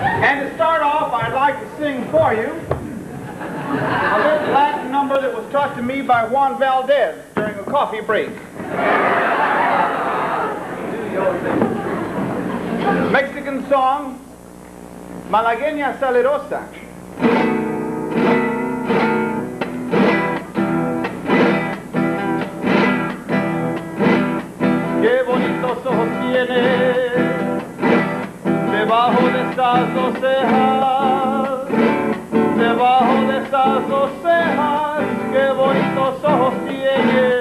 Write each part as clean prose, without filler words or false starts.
And to start off, I'd like to sing for you a little Latin number that was taught to me by Juan Valdez during a coffee break. Mexican song, Malagueña Salerosa. Qué bonitos ojos tiene debajo de esas dos cejas, debajo de esas dos cejas, qué bonitos ojos tienes.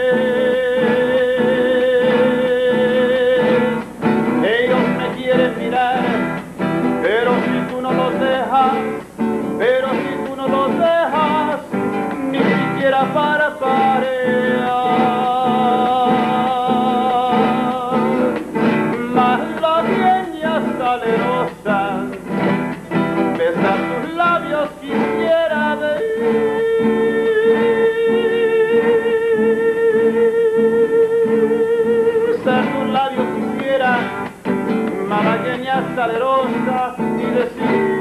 Ellos me quieren mirar, pero si tú no los dejas, pero si tú no los dejas, ni siquiera para parear. Malagueña salerosa, besar tus labios quisiera ver. Besar tus labios quisiera, malagueña salerosa, y decir: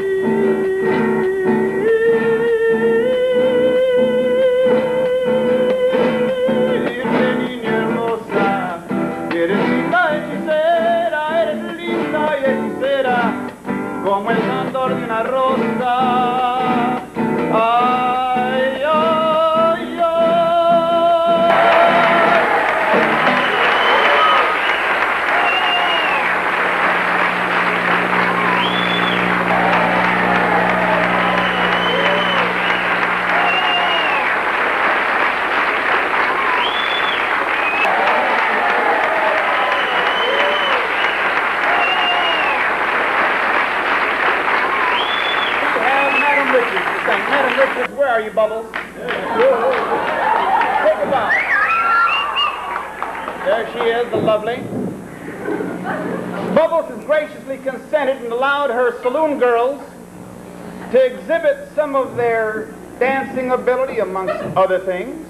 niña hermosa, eres linda hechicera, eres linda y hechicera, como el candor de una rosa. Ay, ay, ay. Madam Richards, where are you, Bubbles? Take a bow. There she is, the lovely. Bubbles has graciously consented and allowed her saloon girls to exhibit some of their dancing ability, amongst other things.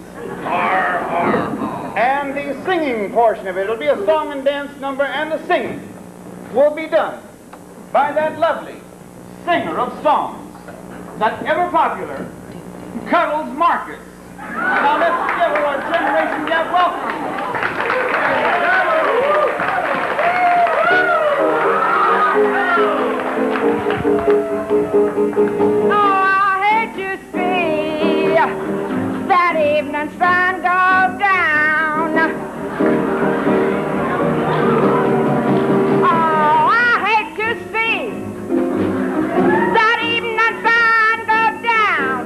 And the singing portion of it, it'll be a song and dance number, and the singing will be done by that lovely singer of songs, that ever popular Cuddles Marcus. Now let's give her a Generation Gap welcome. Oh, I hate to see that evening sun go down. Oh, I hate to see that evening sun go down.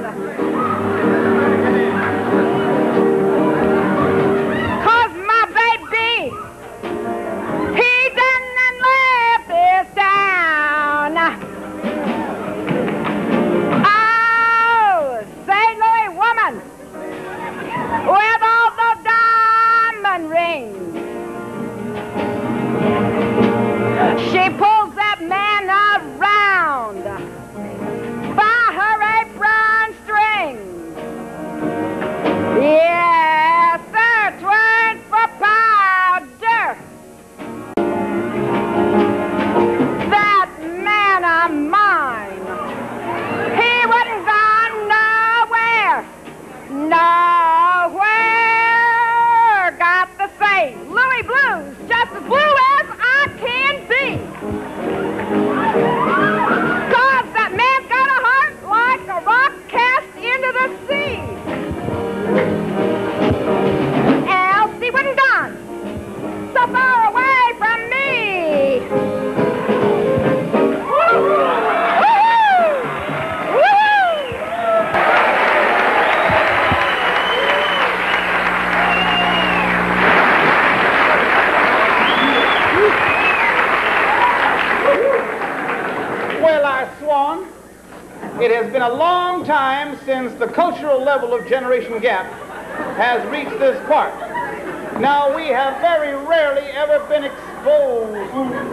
'Cause my baby, he done left this town. Oh, St. Louis woman with all the diamond rings. She pulls that man around by her apron strings. Yes, sir, 'twas for powder. That man of mine, he wouldn't gone nowhere, nowhere. Got to say, Louis Blues, just as blue as I can be. 'Cause that man's got a heart like a rock cast into the sea. Else he wouldn't gone so far away from me. Woo-hoo! Woo-hoo! Well, I swan, it has been a long time since the cultural level of Generation Gap has reached this part. Now, we have very rarely ever been exposed.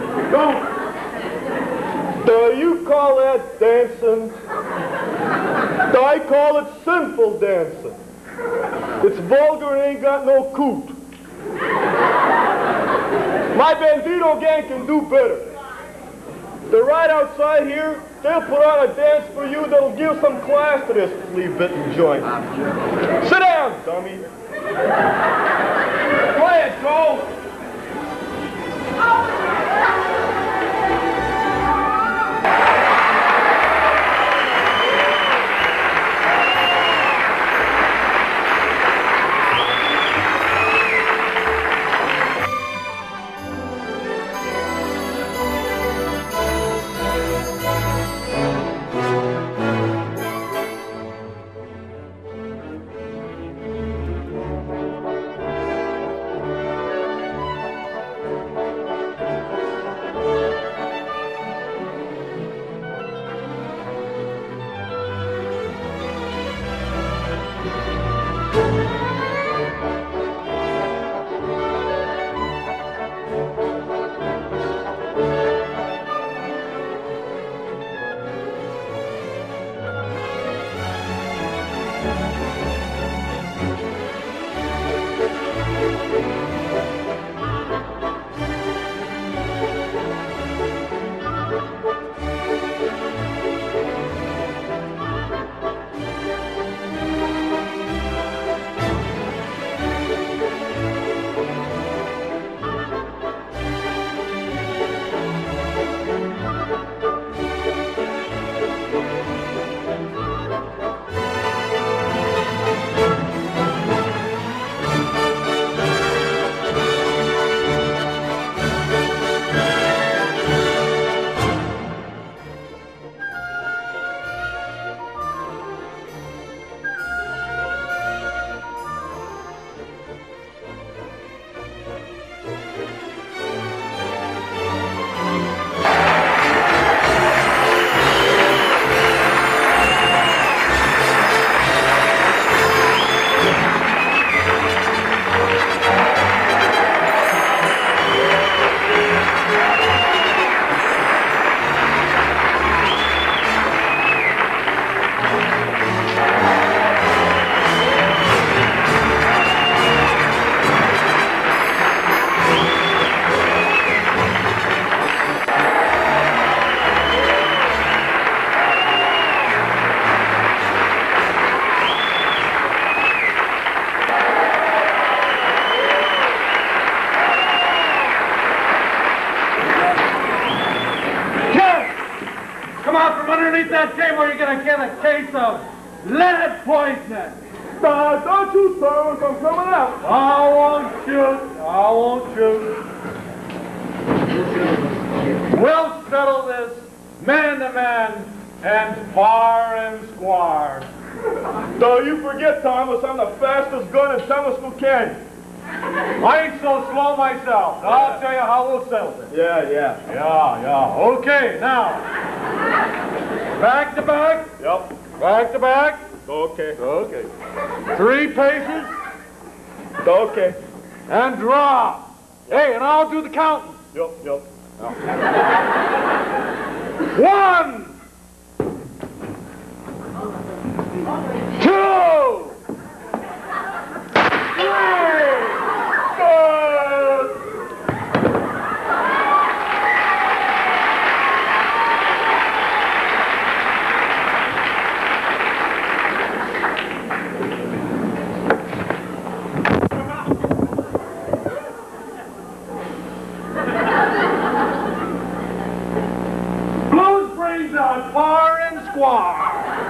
Do you call that dancing? I call it sinful dancing. It's vulgar and ain't got no coot. My bandito gang can do better. They're right outside here. They'll put on a dance for you that'll give some class to this flea-bitten joint. Sit down, dummy. Go ahead, Joe. Underneath that table, you're going to get a case of lead poisoning. Don't you, Thomas, I'm coming out. I won't shoot. I won't shoot. We'll settle this man to man and far and square. Don't you forget, Thomas, I'm the fastest gun in Thomasville Canyon. I ain't so slow myself. I'll tell you how we'll settle this. Yeah. Okay, now. Back to back. Yep. Back to back. Okay. 3 paces. Okay. And drop. Hey, and I'll do the counting. Yep. 1, 2, 3, 4. On far and square.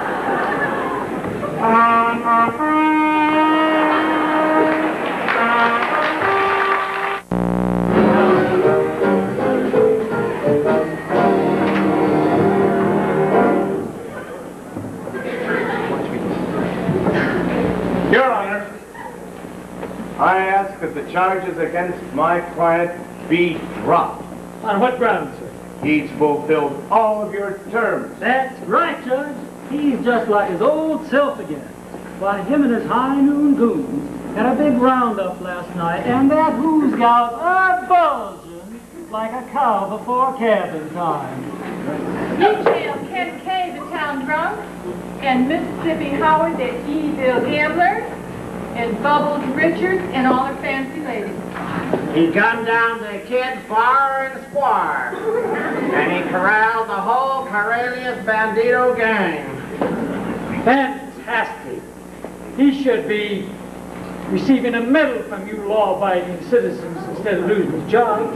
Your Honor, I ask that the charges against my client be dropped. On what grounds, sir? He's fulfilled all of your terms. That's right, Judge. He's just like his old self again. Why, him and his high noon goons had a big roundup last night, and that who's gals are bulging like a cow before calving time. You jailed Ken K, the town drunk, and Mississippi Howard, the evil gambler, and Bubbles Richards, and all her fancy ladies. He gunned down the kid far and square, and he corralled the whole Corralius Bandito gang. Fantastic. He should be receiving a medal from you law-abiding citizens instead of losing his job.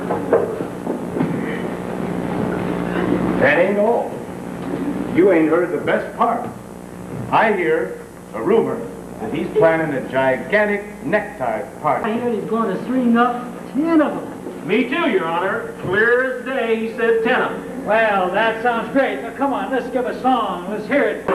That ain't all. You ain't heard the best part. I hear a rumor that he's planning a gigantic necktie party. I hear he's going to string up 10 of them. Me too, Your Honor. Clear as day, he said 10 of them. Well, that sounds great. Now, come on, let's give a song. Let's hear it.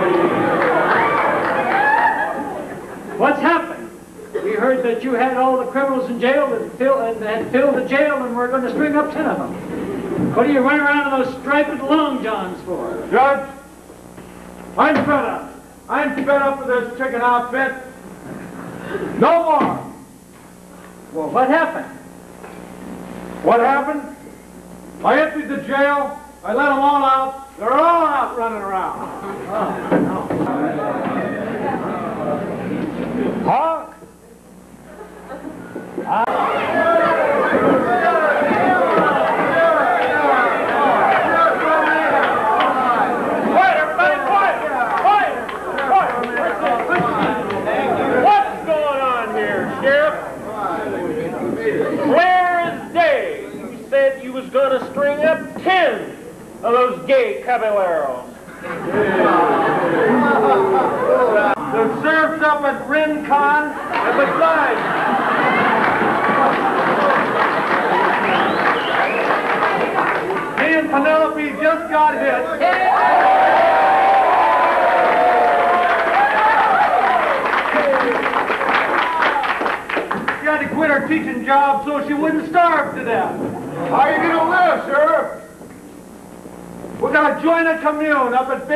What's happened? We heard that you had all the criminals in jail and had filled the jail, and we're going to string up 10 of them. What are you running around in those striped long johns for? Judge, I'm fed up. I'm fed up with this chicken outfit. No more. Well, what happened? What happened? I emptied the jail. I let them all out. They're all out running around. Oh, no. Honk. Quiet, everybody, quiet. Quiet. Quiet. What's going on here, Sheriff? Clear as day. You said you was going to string up 10 of those gay caballeros. The serfs up at Rincon, and besides, me and Penelope just got hit. She had to quit her teaching job so she wouldn't starve to death. How are you going to live, Sheriff? We're going to join a commune up at Big...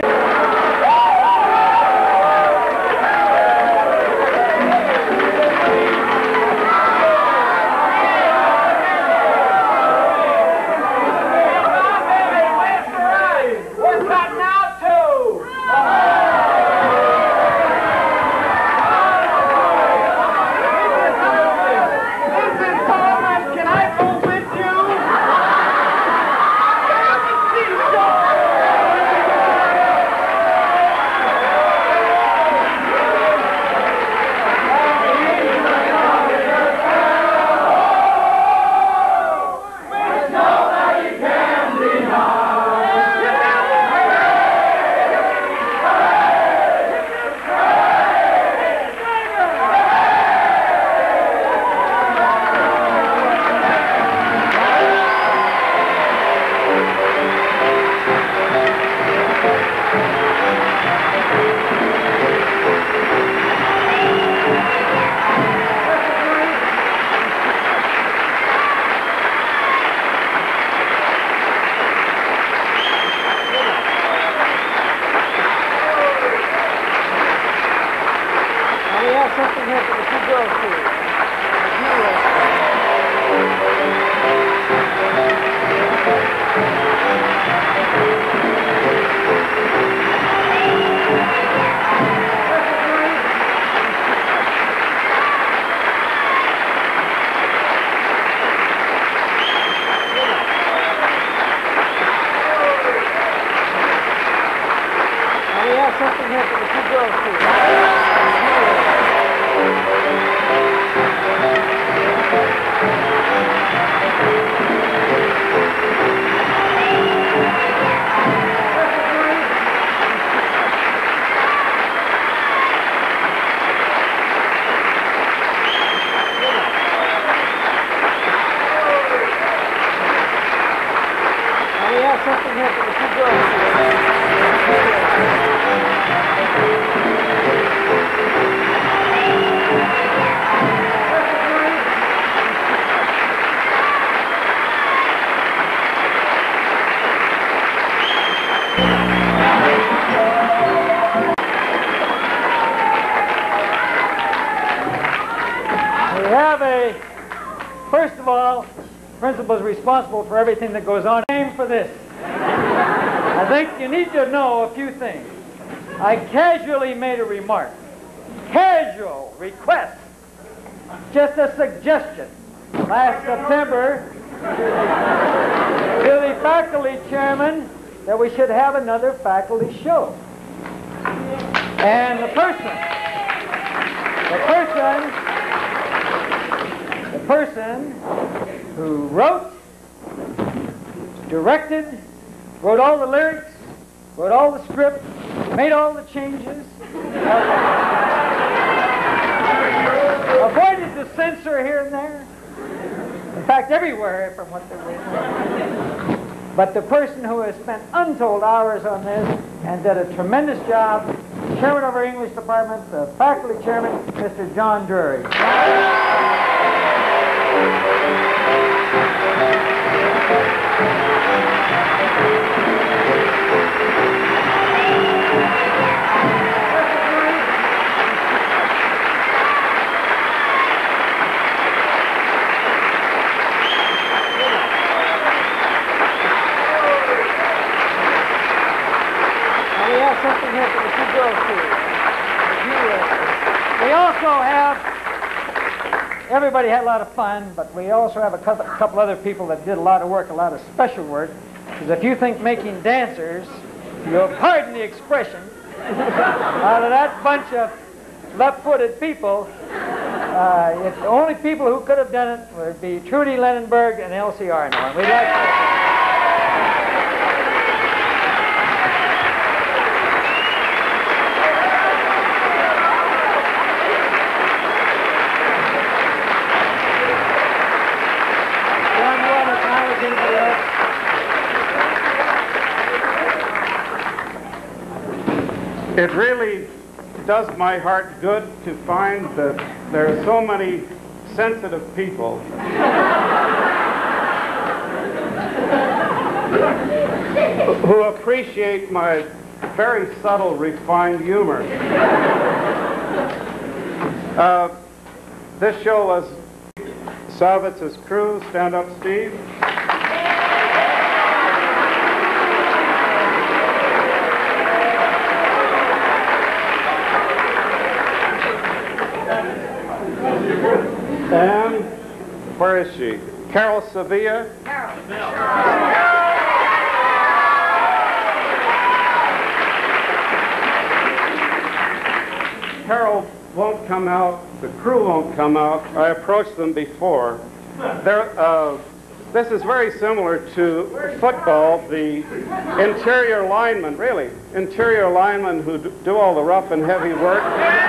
First of all, the principal is responsible for everything that goes on. Aim for this. I think you need to know a few things. I casually made a remark. Casual request. Just a suggestion. last September to the faculty chairman that we should have another faculty show. And the person who wrote, directed, wrote all the lyrics, wrote all the script, made all the changes, avoided the censor here and there. In fact, everywhere from what they were. But the person who has spent untold hours on this and did a tremendous job, chairman of our English department, the faculty chairman, Mr. John Drury. Something here for the two girls too. We also have, everybody had a lot of fun, but we also have a couple other people that did a lot of work, a lot of special work. Because if you think making dancers, you'll pardon the expression, out of that bunch of left-footed people, the only people who could have done it would be Trudy Lenenberg and Elsie Arno. And we'd like to... It really does my heart good to find that there are so many sensitive people who appreciate my very subtle, refined humor. This show was Savitz's crew. Stand up, Steve. And where is she? Carol Sevilla? Carol won't come out. The crew won't come out. I approached them before. This is very similar to football. The interior linemen, really, interior linemen who do all the rough and heavy work.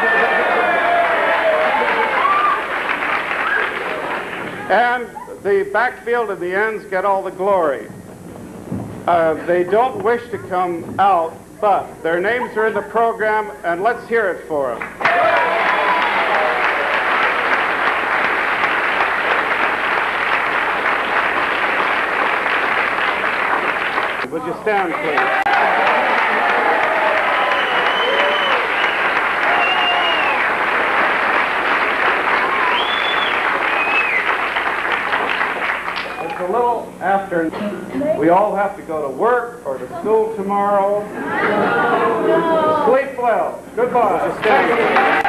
And the backfield and the ends get all the glory. They don't wish to come out, but their names are in the program, and let's hear it for them. Would you stand, please? A little after, we all have to go to work or to school tomorrow. Sleep well. Goodbye.